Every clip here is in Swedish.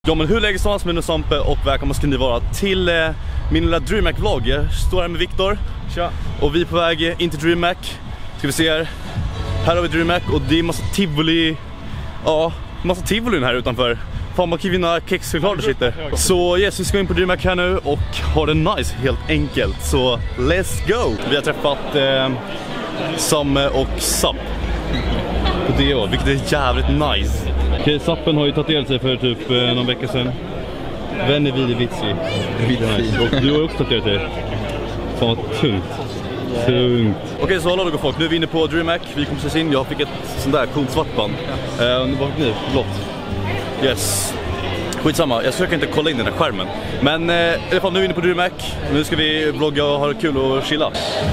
Ja, men hur lägger stans med Sampe och välkomna ska ni vara till min lilla DreamHack-vlogg. Jag står här med Viktor. Tja. Och vi är på väg in till DreamHack. Ska vi se här. Här har vi DreamHack och det är massa tivoli. Ja, massa tivolin här utanför. Fan, man kan vinna kexchoklad och sitter. Så yes, vi ska in på DreamHack här nu och ha det nice helt enkelt. Så let's go! Vi har träffat Samme och Sapp på DO, vilket är jävligt nice. Okej, Sappen har ju tatuerat sig för typ någon vecka sedan. Vänner vid Vitsi. Och du har ju också tatuerat dig. Fan vad tungt. Tungt. Okej, så hallå folk, nu är vi inne på DreamHack. Vi kommer ses in, jag fick ett sånt där coolt svart band. Vad fick ni? Blått. Yes. Skitsamma, jag försöker inte kolla in den här skärmen. Men i alla fall, nu är vi inne på DreamHack. Nu ska vi vlogga och ha det kul och chilla.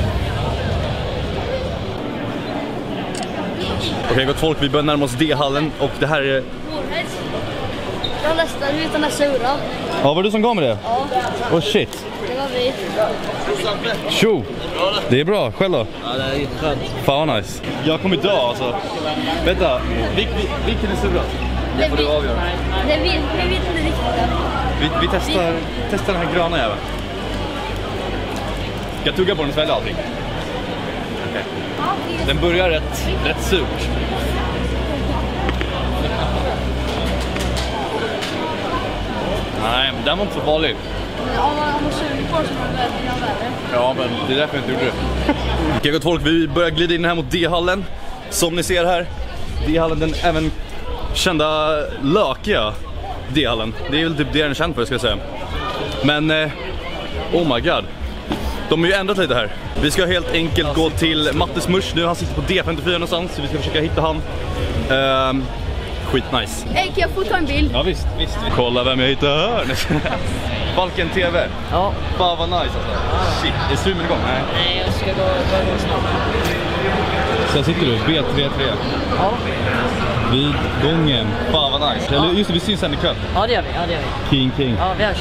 Okej, gott folk, vi börjar närma oss D-hallen och det här är... Jag läste utan att sura. Ja, var det du som gav mig det? Ja. Oh shit. Det var vi. Tjo! Det är bra, själv då? Ja, det är skönt. Fan vad nice. Jag kommer dö alltså. Vänta, vilken är sura? Det får du avgöra. Vi vet inte riktigt. Vi testar den här gröna jäveln. Ska jag tugga på den och svälja allting? Okay. Den börjar rätt surt. Nej, den var inte så farlig. Om man suger på så blir det värre. Ja, men det är därför jag inte gjorde det. Okej, gott folk, vi börjar glida in här mot D-hallen. Som ni ser här, D-hallen, den även kända lökiga D-hallen. Det är väl typ det den är känd för, ska jag säga. Men, oh my god. De har ju ändrat lite här. Vi ska helt enkelt gå till Mattes Mush nu. Han sitter på D54 någonstans, så vi ska försöka hitta han. Skitnice. Hej, kan jag få ta en bild? Ja, visst. Kolla vem jag hittar här. Falken TV. Ja. Fan vad nice alltså. Shit, är streamen igång? Nej, jag ska gå snart. Sen sitter du, B33. Ja. Vid gången. Fan vad nice. Eller just det, vi syns sen ikväll. Ja, det gör vi. King. Ja, vi hörs.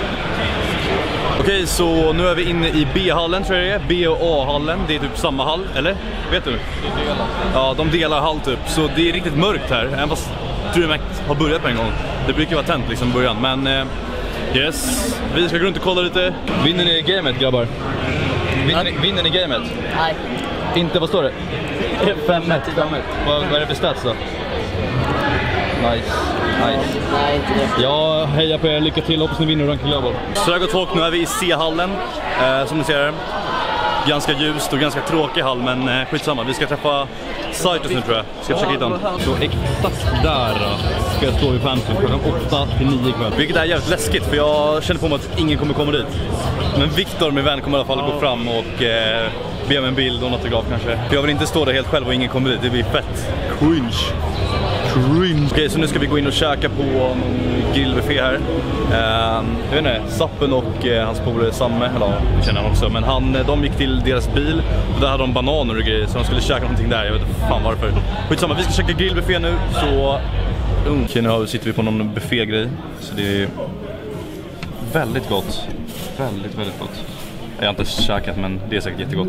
Okej, så nu är vi inne i B-hallen, tror jag det är. B- och A-hallen, det är typ samma hall, eller? Vet du? Ja, de delar hall typ. Så det är riktigt mörkt här, även fast DreamHack har börjat på en gång. Det brukar vara tänt liksom i början, men yes. Vi ska gå runt och kolla lite. Vinner ni gamet, grabbar? Vinner ni gamet? Nej. Inte, vad står det? 5-1. Vad är det för stats då? Nice. Nej, inte det. Jag hejar på er, lycka till, hoppas ni vinner Ranking Global. Så där gott folk, nu är vi i C-hallen, som ni ser. Ganska ljust och ganska tråkig hall, men skitsamma. Vi ska träffa Citus nu, tror jag. Ska försöka hitta honom. Så exakt där ska jag stå vid fansen klockan 8 till 9 ikväll. Vilket är jävligt läskigt, för jag känner på mig att ingen kommer komma dit. Men Viktor, min vän, kommer i alla fall gå fram och be om en bild och en autograf kanske. För jag vill inte stå där helt själv och ingen kommer dit, det blir fett cringe. Okej, så nu ska vi gå in och käka på någon grillbuffé här. Jag vet inte, Sappen och hans polare Samme, eller vi känner han också. Men de gick till deras bil och där hade de bananer och grejer, så de skulle käka någonting där. Jag vet inte fan varför. Skitsamma, vi ska käka grillbuffé nu, så... Okej, nu sitter vi på någon buffégrej. Så det är väldigt gott. Väldigt gott. Jag har inte käkat, men det är säkert jättegott.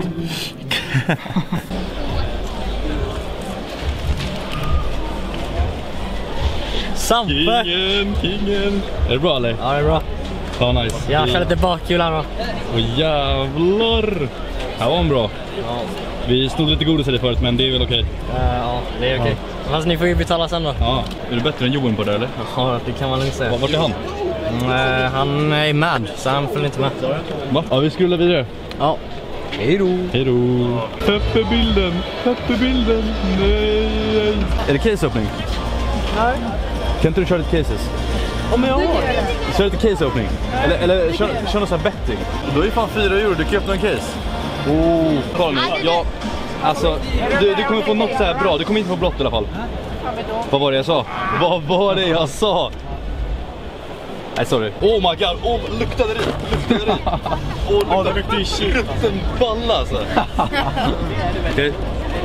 Sampe! Kingen! Är det bra eller? Ja, det är bra. Ja, nice. Jag kör lite bakhjul här då. Åh jävlar! Det var en bra. Ja. Vi stod lite godis här förut, men det är väl okej. Ja, det är okej. Fast ni får ju betala sen då. Ja, är du bättre än Johan på det eller? Ja, det kan man lugnt säga. Vart är han? Han är med, så han följer inte med. Va? Ja, vi skrullar vidare. Ja. Hejdå! Pepperbilden! Nej! Är det case-öppning? Nej. Kan inte du köra lite cases? Om jag har Kör lite case-öppning. Eller kör någon sån här betting. Då är ju fan 4 euro, du kan öppna en case. Kolla nu. Ja, alltså, du kommer få något så här bra. Du kommer inte få blått i alla fall. Vad var det jag sa? Vad var det jag sa? Nej, sorry. Oh my god, luktade det? Det luktar ju skiten balla alltså. Okej.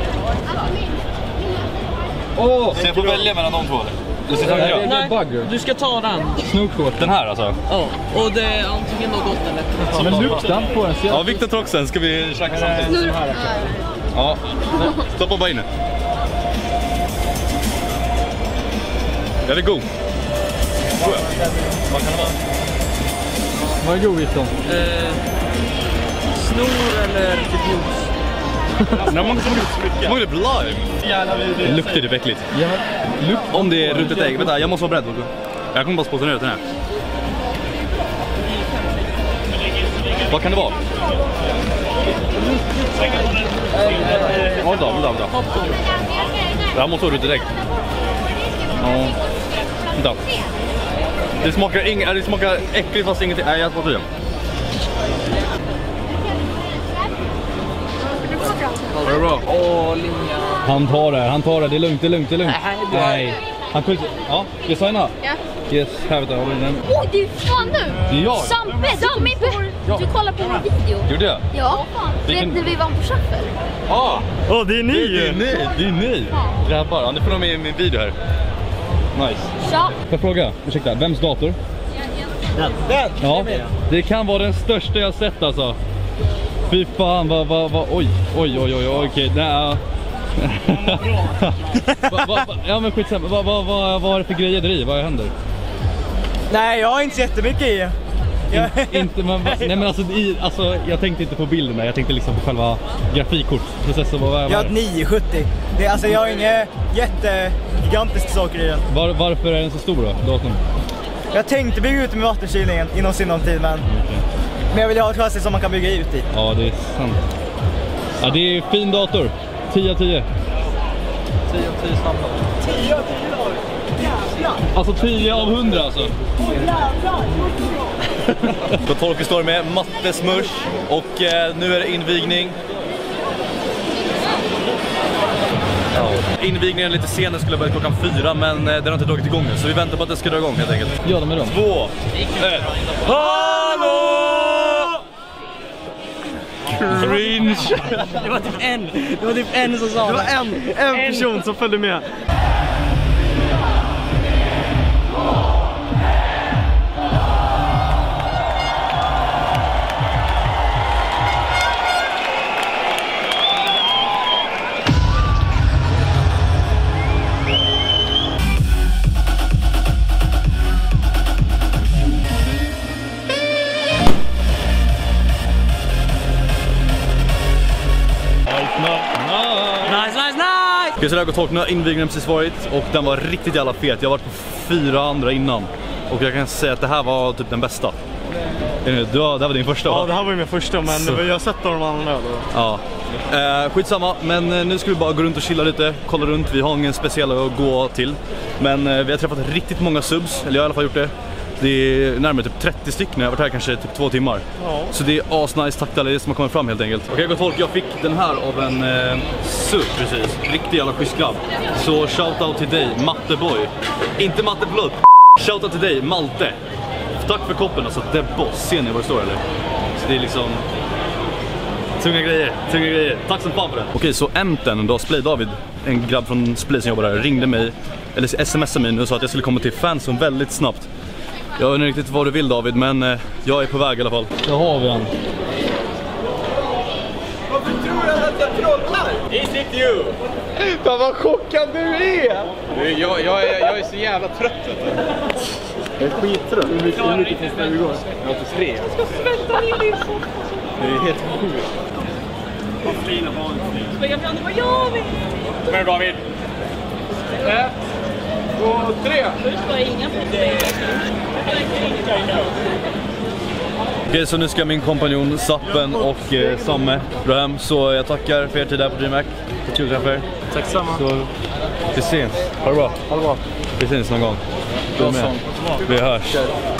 Så jag får välja mellan de två eller? Nej, du ska ta den. Snookort. Den här alltså? Ja, och det är antingen något gott eller... Men luktan på den. Ja, Viktor tar också en. Ska vi käka samtidigt? Ja, stoppa bara in nu. Den är god. Vad kan det vara? Vad är godisen? Snor eller typ juice? Nej, man smakar typ lime. Det luktar typ äckligt. Om det är rutet ägg. Vänta, jag måste vara beredd också. Jag kommer bara spotta ner ut den här. Vad kan det vara? Vänta. Det här måste vara rutet ägg. Ja. Vänta. Det smakar äckligt fast ingenting. Nej, jag spottar i. Var det bra? Han tar det. Det är lugnt. Nej. Han skjuter. Ja, jag signar. Ja. Yes, här vet jag. Åh, det är fan du! Det är jag. Sampe, du kollar på vår video. Gjorde jag? Ja. Vilken- Vet du vi vann på shuffle? Det är ni. Grabbar, ja, ni får med i min video här. Nice. Ja. Får jag fråga, ursäkta, vems dator? Den. Ja, det kan vara den största jag sett alltså. Fy fan, vad, oj, okej, nej. Ja men skitsamma, vad är det för grejer där i? Vad händer? Nej, jag har inte så jättemycket i. Inte, nej men alltså, jag tänkte inte på bilderna, jag tänkte liksom på själva grafikkortsprocessen. Jag har ett 970. Det, alltså jag har inga jättegigantiska saker i den. Varför är den så stor då, datorn? Jag tänkte bygga ut med vattenkylningen inom sinom tid, men jag vill ha ett chassi som man kan bygga ut i. Ja, det är sant. Ja, det är fin dator. 10 av 10. 10 av 10 standard. 10 av 10 dagar. Jävlar! Alltså 10 av 100 alltså. Då Torki står med mattesmush och nu är det invigning. Invigningen är lite sen, den skulle börja klockan 4 men den har inte dragit igång nu så vi väntar på att det ska dra igång helt enkelt. Gör det med dem. 2, 1. Hallå! Cringe! Det var typ en som sa det. Var en person som följde med. Okej, så där har gått nu har invigningen precis varit och den var riktigt jävla fet. Jag har varit på 4 andra innan och jag kan säga att det här var typ den bästa. Det var din första, va? Ja, det här var ju min första, men Så. jag har sett de andra då. Ja. Skitsamma, men nu ska vi bara gå runt och chilla lite, kolla runt. Vi har ingen speciell att gå till. Men vi har träffat riktigt många subs, eller jag har i alla fall gjort det. Det är närmare typ 30 stycken, jag har varit här kanske typ 2 timmar. Ja. Så det är asnice, tack till alla som har kommit fram helt enkelt. Okej gott folk, jag fick den här av en sub precis. Riktigt jävla schysst grabb. Så shoutout till dig, Matteboy. Inte Matte Blood. Shoutout till dig, Malte. Tack för koppen, alltså The Boss. Ser ni vad det står eller? Så det är liksom... Tunga grejer. Tack så fan för det. Okej, så Emten då, Splay David, en grabb från Splay som jobbar här, ringde mig, eller smsade mig nu och sa att jag skulle komma till Fanzone väldigt snabbt. Jag vet inte riktigt vad du vill David, men jag är på väg i alla fall. Då har vi han. Varför tror du att jag trollar? Is it you? Fan vad chockad du är! Jag är så jävla trött. Jag är skittrött. Hur mycket finns det igår? 83. Jag ska svälta in i så. Det är helt sjukt. Vad fina barn. Springa fram, vad gör vi? Kom här David. 1, 2, 3. Först var det inga problem. Okej, så nu ska min kompanjon Sappen och Samme dra hem. Så jag tackar för er tid här på DreamHack. Det är kul att träffa er. Tack samma. Så vi syns. Ha det bra. Ha det bra. Vi syns någon gång. Du är med. Vi hörs.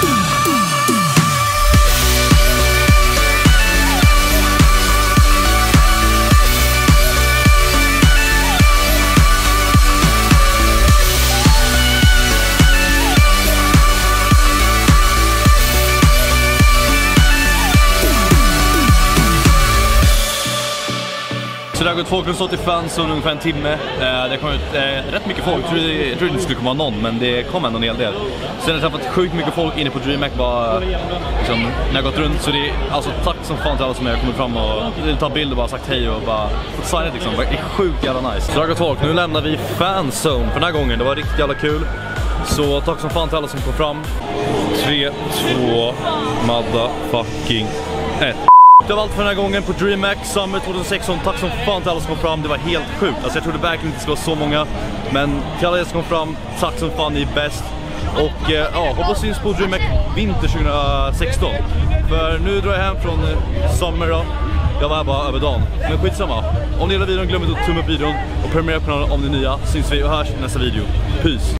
Så det har gått folk som stått i Fanzone ungefär en timme. Det kom ut rätt mycket folk. Jag trodde inte det skulle komma någon, men det kom ändå en hel del. Sen har jag träffat sjukt mycket folk inne på DreamHack bara, liksom, när jag gått runt. Så det är alltså tack som fan till alla som har kommit fram och vill ta bilder och bara sagt hej och bara fått signet liksom. Det är sjukt jävla nice. Så det har gått folk. Nu lämnar vi Fanzone för den här gången. Det var riktigt jävla kul. Så tack som fan till alla som kom fram. 3, 2, motherfucking 1. Det var allt för den här gången på DreamHack Summer 2016. Tack som fan till alla som kom fram, det var helt sjukt. Alltså jag trodde verkligen inte skulle vara så många. Men till alla som kom fram, tack som fan, ni är bäst. Och ja, hoppas syns på DreamHack vinter 2016. För nu drar jag hem från Summer då. Jag var här bara över dagen. Men skitsamma. Om ni gillar videon, glöm inte att tumma upp videon och prenumerera på kanalen om ni är nya. Syns vi och hörs i nästa video. Peace!